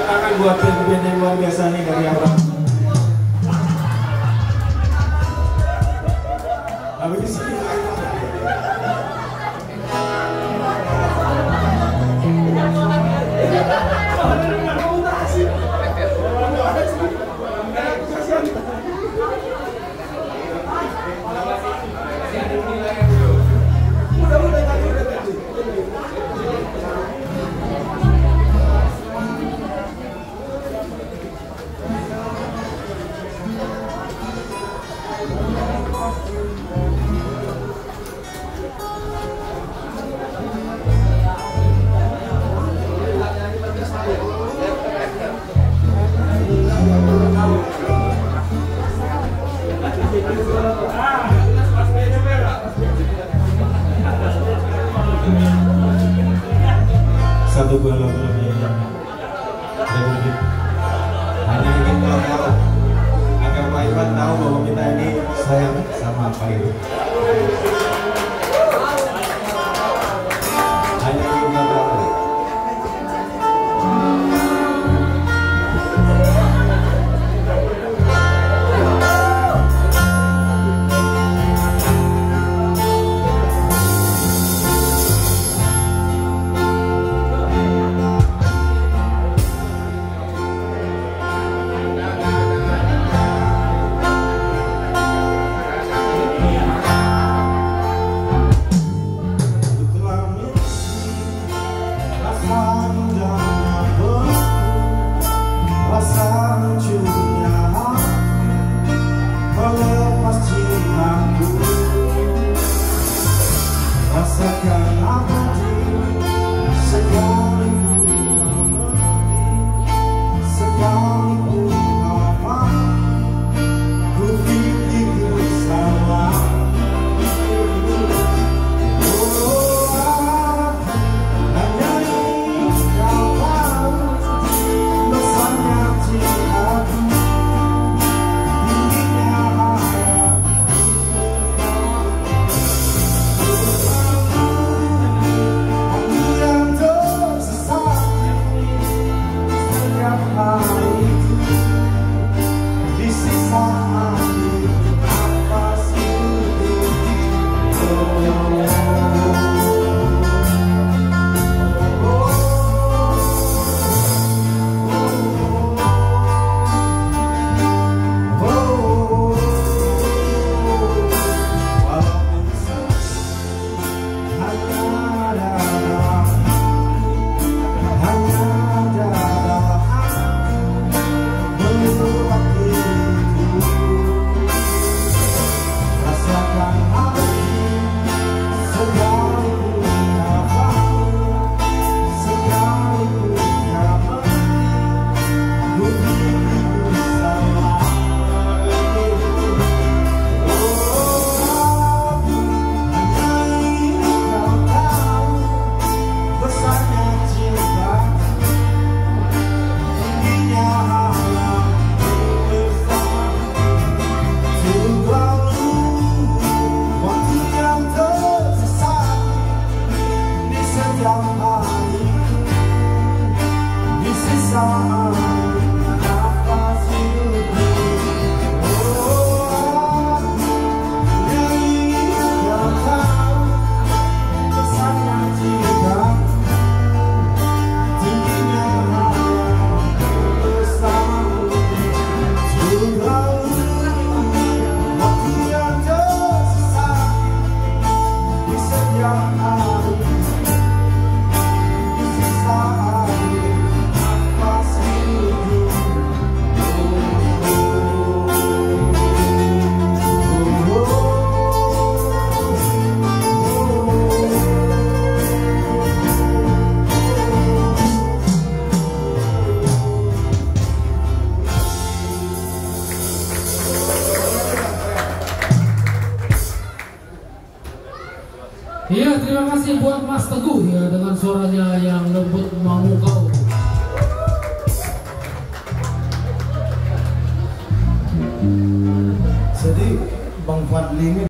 tangan buat band-band yang luar biasa nih dari Abraham. Tapi di sini satu buah lagu yang Republik. Hanya ingin tahu agar Pak Iwan tahu bahwa kita ini sayang sama Pak Iwan. Hanya ingin tahu. Rasakan abadi sekalipun abadi, sekalipun lama ku pikir salah. Oh, hanya ingin kau tahu besarnya cintaku, tingginya harap. Iya, terima kasih buat Mas Teguh ya dengan suaranya yang lembut memukau. Jadi Bang Fadli ini